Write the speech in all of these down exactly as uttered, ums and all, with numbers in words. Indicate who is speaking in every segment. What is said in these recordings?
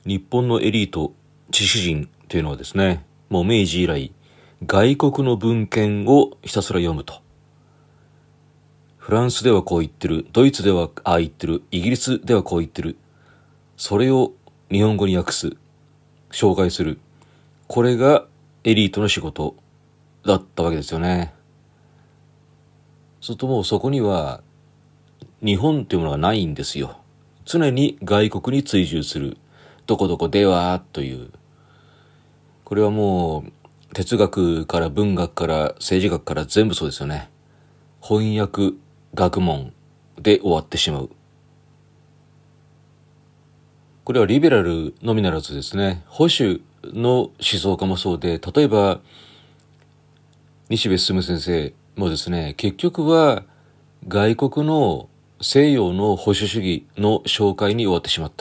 Speaker 1: 日本のエリート知識人というのはですね、もう明治以来外国の文献をひたすら読むと。フランスではこう言ってる、ドイツではああ言ってる、イギリスではこう言ってる、それを日本語に訳す、紹介する、これがエリートの仕事だったわけですよね。するともうそこには日本というものがないんですよ。常に外国に追従する、どこどこではという、これはもう哲学から文学から政治学から全部そうですよね。翻訳学問で終わってしまう。これはリベラルのみならずですね、保守の思想家もそうで、例えば西部進先生もですね、結局は外国の西洋の保守主義の紹介に終わってしまった。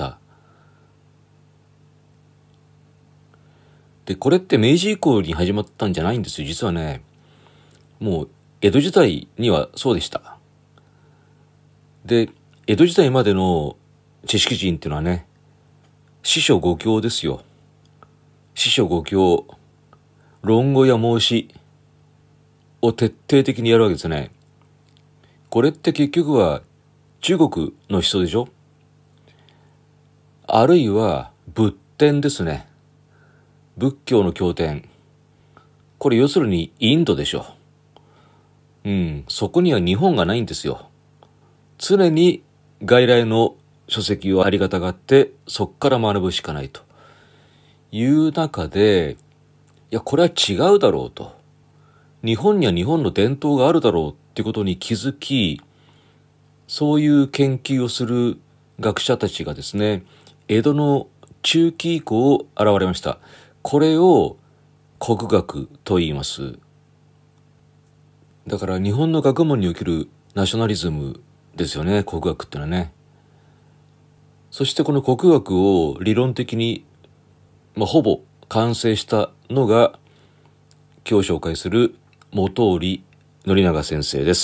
Speaker 1: で、これって明治以降に始まったんじゃないんですよ。実はね、もう江戸時代にはそうでした。で、江戸時代までの知識人っていうのはね、四書五経ですよ。四書五経、論語や孟子を徹底的にやるわけですね。これって結局は中国の思想でしょ。あるいは仏典ですね。仏教の経典。これ要するにインドでしょ。うん、そこには日本がないんですよ。常に外来の書籍をありがたがって、そこから学ぶしかないという中で、いや、これは違うだろうと。日本には日本の伝統があるだろうっていうことに気づき、そういう研究をする学者たちがですね、江戸の中期以降現れました。これを国学と言います。だから日本の学問におけるナショナリズムですよね、国学ってのはね。そしてこの国学を理論的に、まあ、ほぼ完成したのが今日紹介する本居宣長先生です。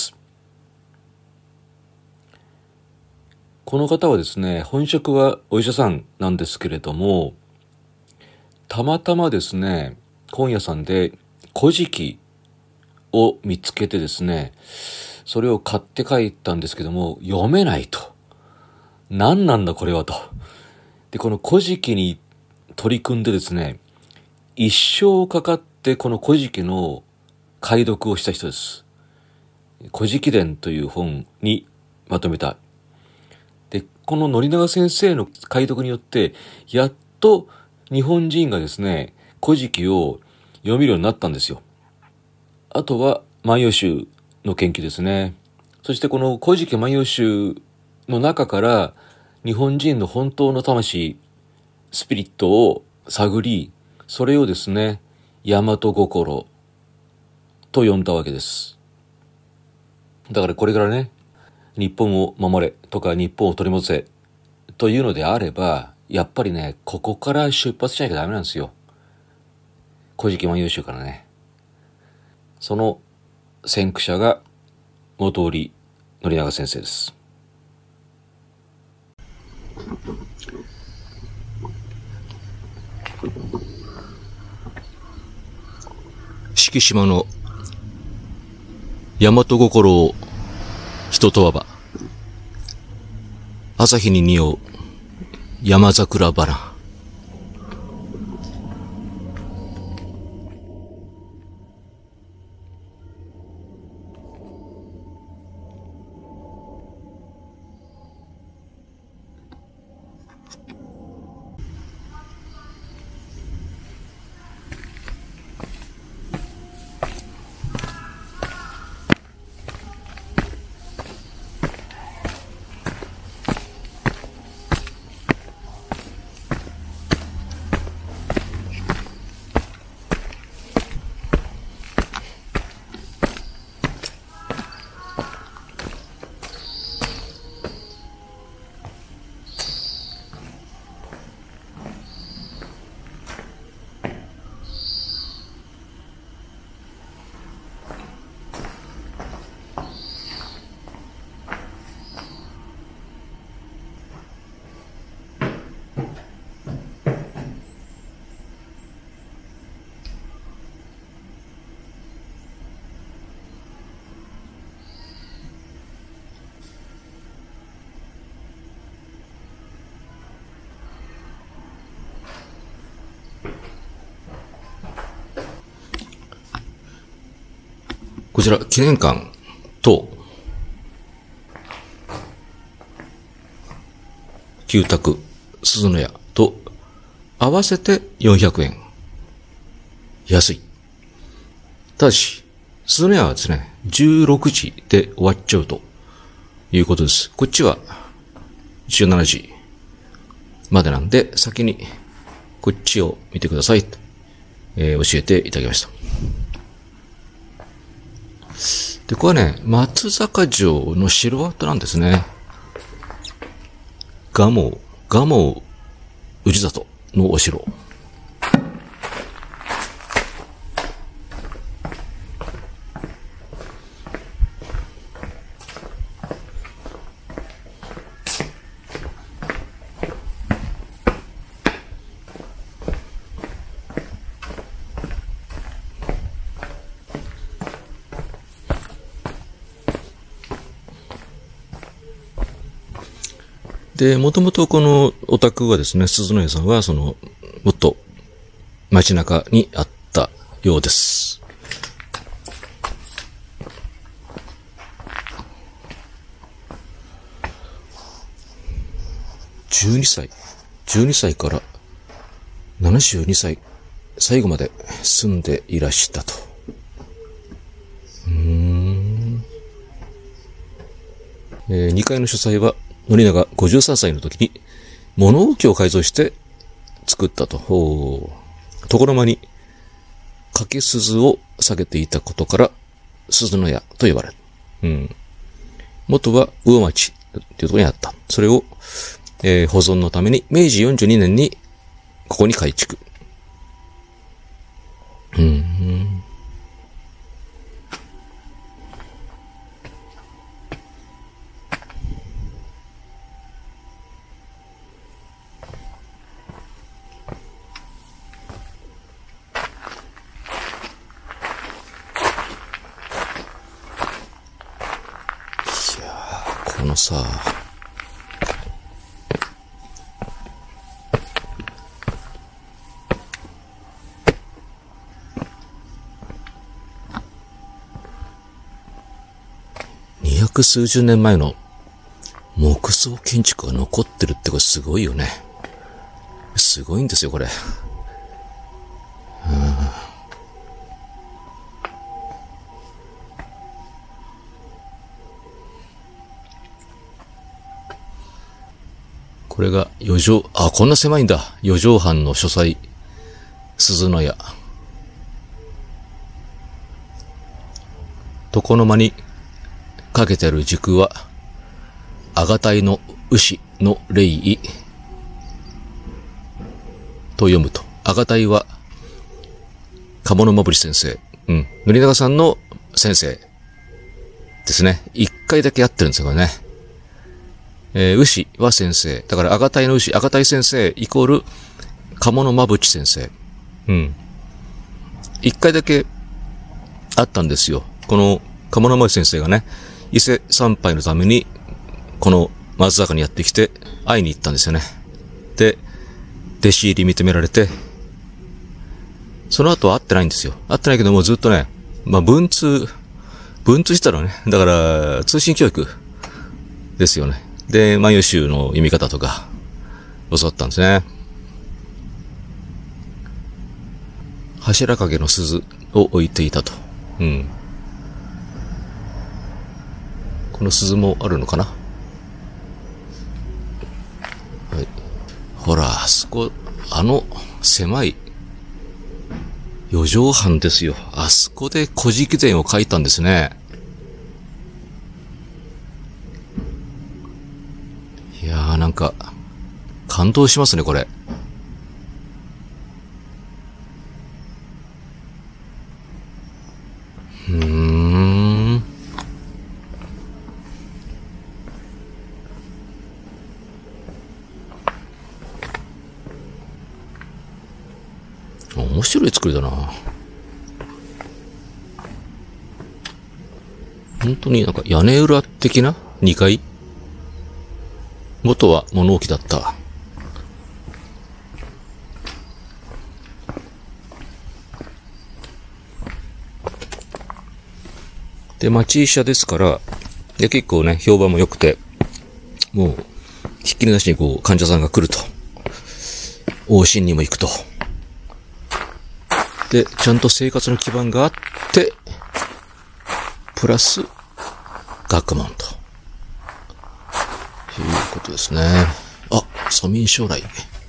Speaker 1: この方はですね、本職はお医者さんなんですけれども、たまたまですね、本屋さんで古事記を見つけてですね、それを買って帰ったんですけども、読めないと。何なんだこれはと。で、この古事記に取り組んでですね、一生かかってこの古事記の解読をした人です。古事記伝という本にまとめた。で、この宣長先生の解読によって、やっと日本人がですね、古事記を読めるようになったんですよ。あとは万葉集の研究ですね。そしてこの古事記万葉集の中から日本人の本当の魂、スピリットを探り、それをですね、大和心と呼んだわけです。だからこれからね、日本を守れとか日本を取り戻せというのであれば、やっぱりね、ここから出発しなきゃダメなんですよ。古事記万葉集からね。その先駆者が本居宣長先生です。
Speaker 2: 敷島の大和心を人とわば、朝日に匂う山桜花。 こちら、記念館と、旧宅、鈴の屋と、合わせてよんひゃくえん。安い。ただし、鈴の屋はですね、じゅうろくじで終わっちゃうということです。こっちはじゅうしちじまでなんで、先にこっちを見てくださいと、えー、教えていただきました。で、これはね、松坂城の城跡なんですね。蒲生、蒲生氏里のお城。で、もともとこのお宅はですね、鈴の家さんは、その、もっと街中にあったようです。じゅうにさい、じゅうにさいからななじゅうにさい、最後まで住んでいらしたと。うーん。えー、にかいの書斎は、宣長ごじゅうさんさいの時に物置を改造して作ったと。床間に掛け鈴を下げていたことから鈴の屋と呼ばれる。うん。元は魚町というところにあった。それを、えー、保存のためにめいじよんじゅうにねんにここに改築。うん。このさ、二百数十年前の木造建築が残ってるってこれすごいよね。すごいんですよ、これ。うん、これが四畳、あ、こんな狭いんだ。四畳半の書斎、鈴の屋。床の間にかけてある軸は、あがたいの牛の霊意と読むと。あがたいは、鴨のまぶり先生。うん。塗長さんの先生ですね。一回だけ会ってるんですよ、これね。えー、牛は先生。だから、あがたいの牛、あがたい先生、イコール、鴨のまぶち先生。うん。一回だけ、あったんですよ。この、鴨のまぶち先生がね、伊勢参拝のために、この松坂にやってきて、会いに行ったんですよね。で、弟子入り認められて、その後は会ってないんですよ。会ってないけども、ずっとね、まあ、文通、文通したらね、だから、通信教育、ですよね。で、万葉集の読み方とか、教わったんですね。柱掛けの鈴を置いていたと。うん。この鈴もあるのかな？はい。ほら、あそこ、あの、狭い、四畳半ですよ。あそこで古事記伝を書いたんですね。いやーなんか、感動しますね、これ。うーん。面白い作りだな。本当になんか屋根裏的なにかい？元は物置だった。 で、町医者ですから、で、結構ね、評判も良くて、もう、ひっきりなしにこう、患者さんが来ると。往診にも行くと。で、ちゃんと生活の基盤があって、プラス、学問と。いうことですね。あ、蘇民将来。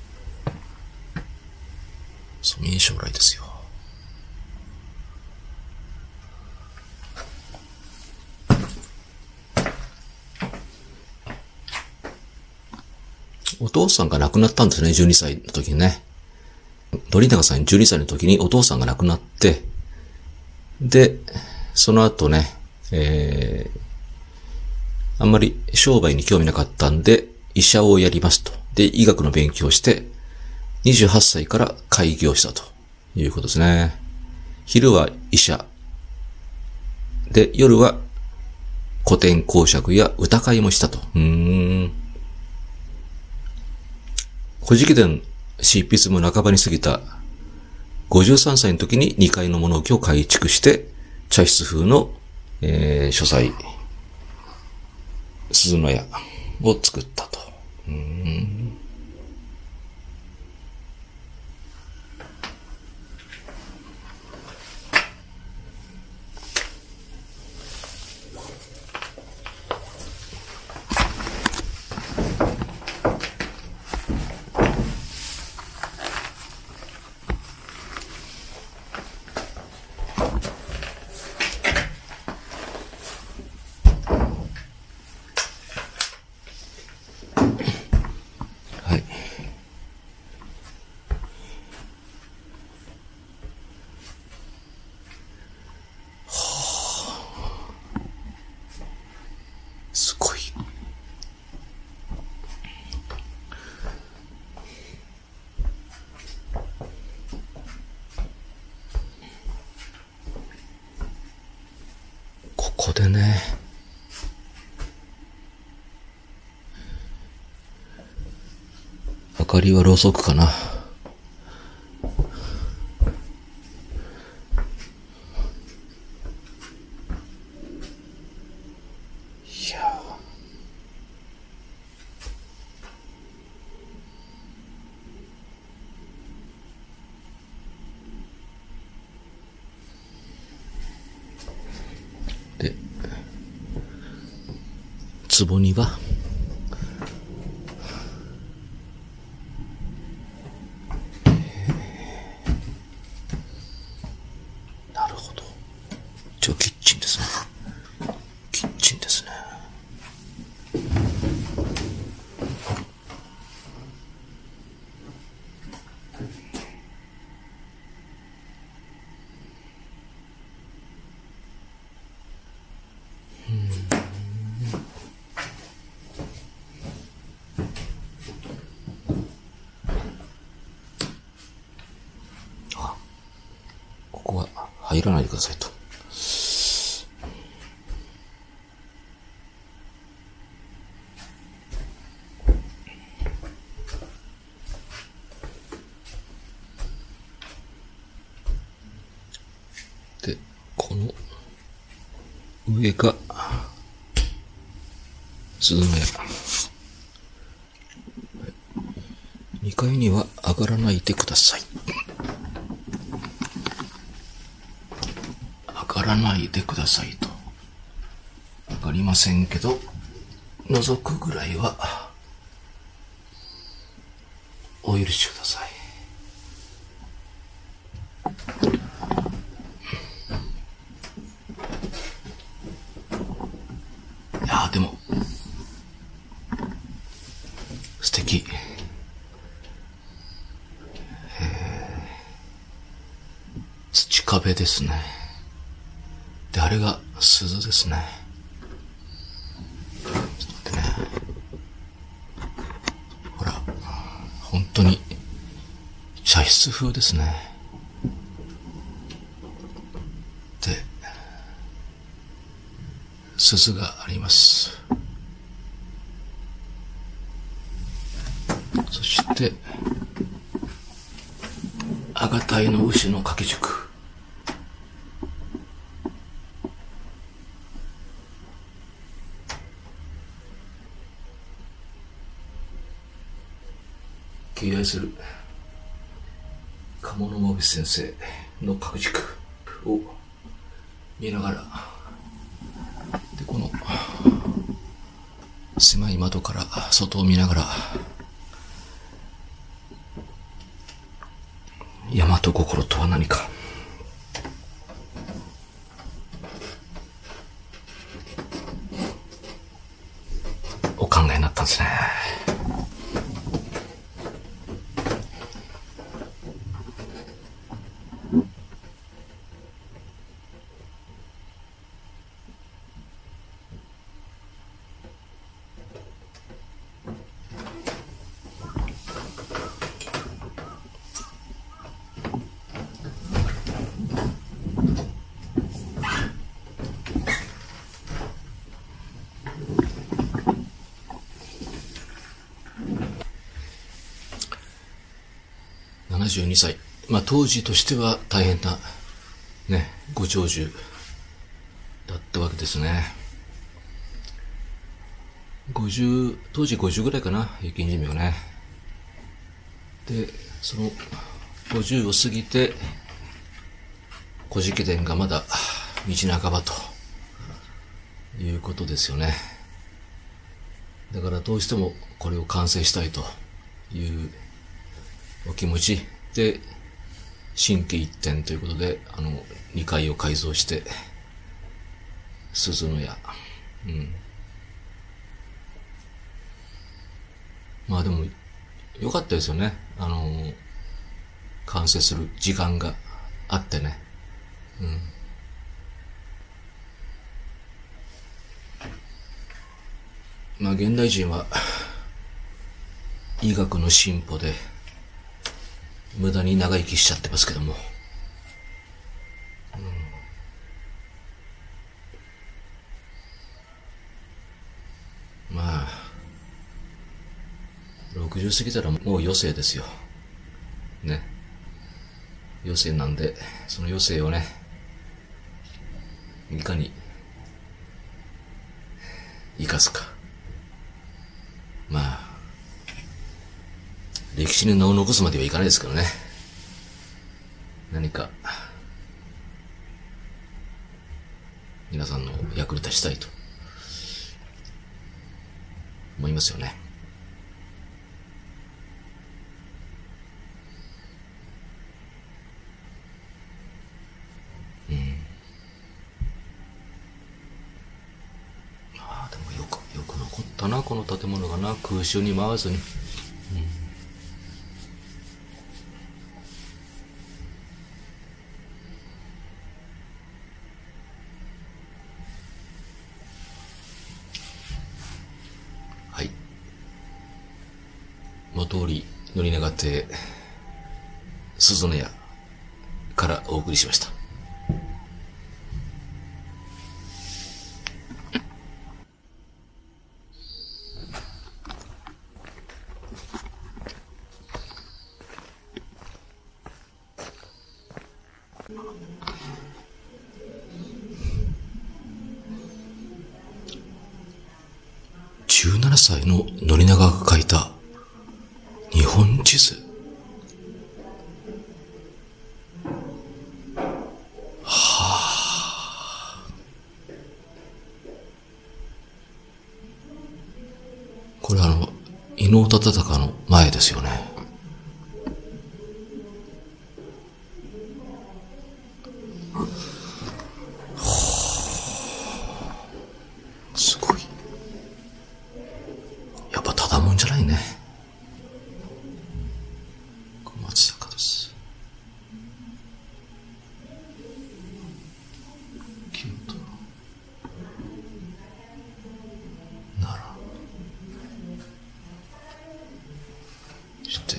Speaker 2: 蘇民将来ですよ。お父さんが亡くなったんですね、じゅうにさいの時にね。森永さんじゅうにさいの時にお父さんが亡くなって、で、その後ね、えー、あんまり商売に興味なかったんで、医者をやりますと。で、医学の勉強をして、にじゅうはっさいから開業したということですね。昼は医者。で、夜は古典講釈や歌会もしたと。うーん。古事記伝執筆も半ばに過ぎたごじゅうさんさいの時ににかいの物置を改築して、茶室風の、えー、書斎、鈴の屋を作ったと。うーん。すごい。ここでね、明かりはろうそくかな。で、壺にはなるほど。一応キッチンですね。キッチンですね。ここは入らないでくださいと。で、この上が鈴の屋。にかいには上がらないでください。上がらないでくださいと。わかりませんけど、覗くぐらいはお許しください。いやーでも素敵。土壁ですね。で、あれが鈴ですね。ちょっと待ってね。ほら、本当に茶室風ですね。で、鈴があります。そして、吾輩の牛の掛け軸。 敬愛する鴨の藪先生の核軸を見ながら、でこの狭い窓から外を見ながら、大和心とは何か、お考えになったんですね。ななじゅうにさい。まあ当時としては大変な、ね、ご長寿だったわけですね。ごじゅう、当時ごじゅうぐらいかな、平均寿命ね。で、そのごじゅうを過ぎて、古事記伝がまだ道半ばということですよね。だからどうしてもこれを完成したいというお気持ちで、心機一転ということで、あの、にかいを改造して、鈴の屋。うん。まあでも、良かったですよね。あの、完成する時間があってね。うん。まあ現代人は、医学の進歩で、無駄に長生きしちゃってますけども、うん、まあろくじゅう過ぎたらもう余生ですよね。余生なんで、その余生をね、いかに生かすか。まあ歴史に名を残すまではいかないですけどね。何か、皆さんの役に立ちたいと思いますよね。うん。ああ、でもよく、よく残ったな、この建物がな、空襲に回ずに。うん。通り乗り願って鈴の屋からお送りしました。じゅうななさいの宣長が書いた日本地図。はあ。これあの、伊能忠敬の前ですよね。はあ。すごい。やっぱただもんじゃないね。そして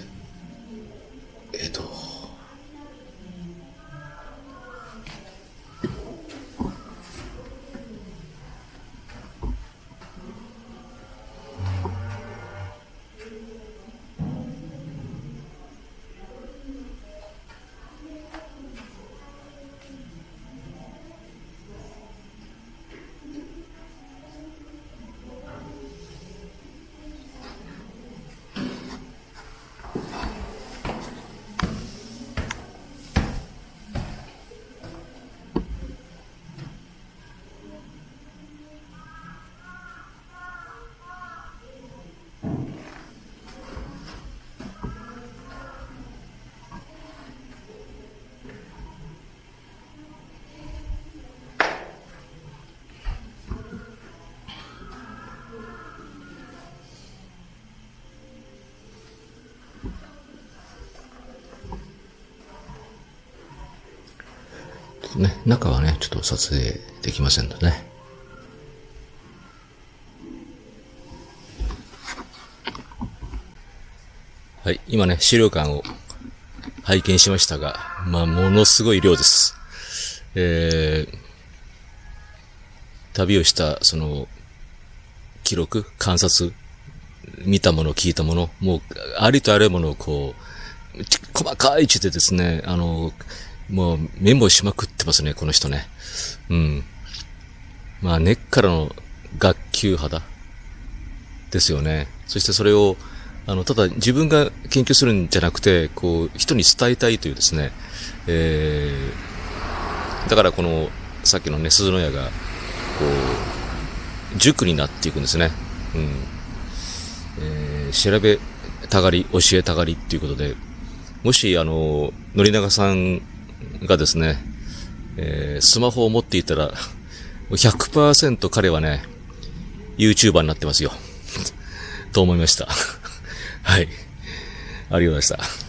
Speaker 2: ね、中はね、ちょっと撮影できませんのでね。はい、今ね、資料館を拝見しましたが、まあ、ものすごい量です。えー、旅をした、その、記録、観察、見たもの、聞いたもの、もう、ありとあらゆるものをこう、細かい位置でですね、あの、もうメモしまくってますね、この人ね。うん。まあ、根っからの学級派だ。ですよね。そしてそれを、あの、ただ自分が研究するんじゃなくて、こう、人に伝えたいというですね、えー、だからこの、さっきのね、鈴の屋が、こう、塾になっていくんですね。うん。えー、調べたがり、教えたがりっていうことで、もし、あの、のりながさんがですね、えー、スマホを持っていたら、ひゃくパーセント 彼はね、YouTuber になってますよ。と思いました。はい。ありがとうございました。